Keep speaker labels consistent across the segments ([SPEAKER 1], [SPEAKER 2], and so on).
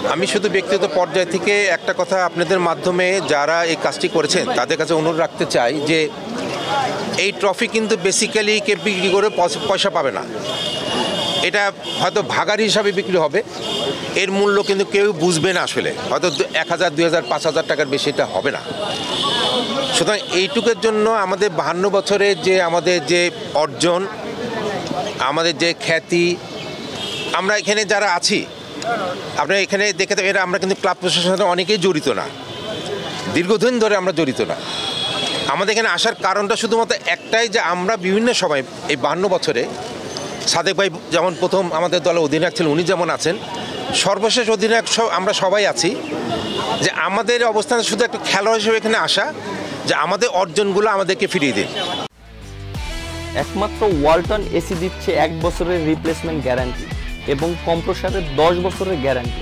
[SPEAKER 1] আমি শুধু ব্যক্তিগত পর্যায় থেকে একটা কথা আপনাদের মাধ্যমে যারা এই কাজটি করেছেন তাদের কাছে অনুরোধ রাখতে চাই যে এই ট্রফি কিন্তু বেসিক্যালি কে বিক্রি করে পয়সা পাবে না, এটা হয়তো ভাগার হিসাবে বিক্রি হবে, এর মূল্য কিন্তু কেউ বুঝবে না, আসলে হয়তো 1,000, 2,000, 5,000 টাকার বেশি এটা হবে না। সুতরাং এইটুকুর জন্য আমাদের 52 বছরে যে আমাদের যে অর্জন, আমাদের যে খ্যাতি, আমরা এখানে যারা আছি আপনারা এখানে দেখে এরা আমরা কিন্তু ক্লাব প্রশাসনে অনেকেই জড়িত না, দীর্ঘদিন ধরে আমরা জড়িত না। আমাদের এখানে আসার কারণটা শুধুমাত্র একটাই যে আমরা বিভিন্ন সময় এই 52 বছরে সাদেক ভাই যেমন প্রথম আমাদের দলের অধিনায়ক ছিলেন, উনি যেমন আছেন, সর্বশেষ অধিনায়ক আমরা সবাই আছি, যে আমাদের অবস্থান শুধু একটা খেলোয়াড় হিসেবে এখানে আসা, যে আমাদের অর্জনগুলো আমাদেরকে ফিরিয়ে দিন।
[SPEAKER 2] একমাত্র ওয়ালটন এসি দিচ্ছে 1 বছরের রিপ্লেসমেন্ট গ্যারান্টি এবং কম্প্রেসারের 10 বছরের গ্যারান্টি।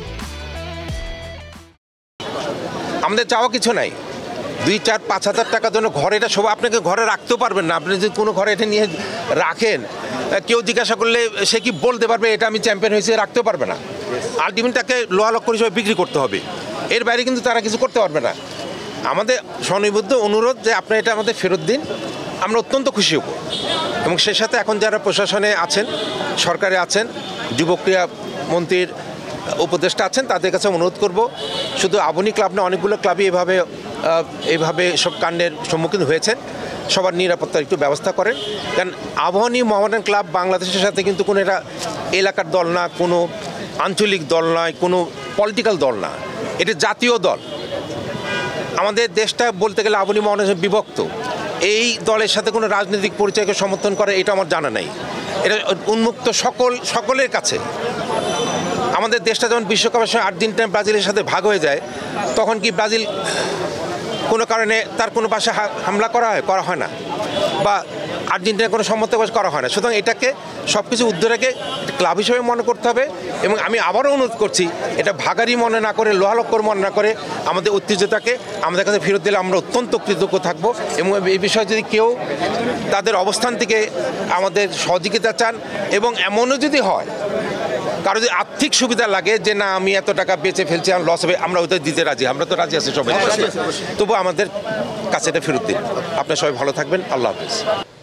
[SPEAKER 1] আমাদের চাওয়া কিছু নাই, 2-4-5 হাজার টাকার জন্য ঘরে, এটা সব আপনাকে ঘরে রাখতেও পারবেন না। আপনি যদি কোনো ঘরে এটা নিয়ে রাখেন, কেউ জিজ্ঞাসা করলে সে কি বলতে পারবে এটা আমি চ্যাম্পিয়ন হয়েছে, রাখতেও পারবে না। আলটিমেট তাকে লোহা লক্ষ্য হিসেবে বিক্রি করতে হবে, এর বাইরে কিন্তু তারা কিছু করতে পারবে না। আমাদের স্বনিবদ্ধ অনুরোধ যে আপনি এটা আমাদের ফেরত দিন, আমরা অত্যন্ত খুশি হব। এবং সেই সাথে এখন যারা প্রশাসনে আছেন, সরকারে আছেন, যুবক ক্রীড়া মন্ত্রীর উপদেষ্টা আছেন, তাদের কাছে অনুরোধ করব, শুধু আবনী ক্লাব না, অনেকগুলো ক্লাবই এইভাবে সব কাণ্ডের সম্মুখীন হয়েছেন, সবার নিরাপত্তার একটু ব্যবস্থা করেন। কারণ আবাহনী মোহামেডান ক্লাব বাংলাদেশের সাথে কিন্তু কোনো এটা এলাকার দল না, কোনো আঞ্চলিক দল নয়, কোনো পলিটিক্যাল দল না, এটা জাতীয় দল। আমাদের দেশটা বলতে গেলে আবাহনী মোহামেডান বিভক্ত, এই দলের সাথে কোনো রাজনৈতিক পরিচয়কে সমর্থন করে এটা আমার জানা নেই, এটা উন্মুক্ত সকলের কাছে। আমাদের দেশটা যখন বিশ্বকাপের সময় আর্জেন্টিনা ব্রাজিলের সাথে ভাগ হয়ে যায়, তখন কি ব্রাজিল কোনো কারণে তার কোনো পাশে হামলা করা হয় না, বা আর্জেন্টিনার কোনো সম্মত করা হয় না। সুতরাং এটাকে সব কিছু ঊর্ধ্বে রেখে ক্লাব হিসেবে মনে করতে হবে। এবং আমি আবারও অনুরোধ করছি, এটা ভাগারি মনে না করে, লোহালক্কর মনে না করে আমাদের ঐতিহ্যটাকে আমাদের কাছে ফেরত দিলে আমরা অত্যন্ত কৃতজ্ঞ থাকব। এবং এই বিষয়ে যদি কেউ তাদের অবস্থান থেকে আমাদের সহযোগিতা চান, এবং এমনও যদি হয় কারো যদি আর্থিক সুবিধা লাগে যে না আমি এত টাকা বেচে ফেলছি, আমার লস হবে, আমরা ওইটা দিতে রাজি, আমরা তো রাজি আছি সবাই, তবু আমাদের কাছে এটা ফেরত দিন। আপনারা সবাই ভালো থাকবেন, আল্লাহ হাফেজ।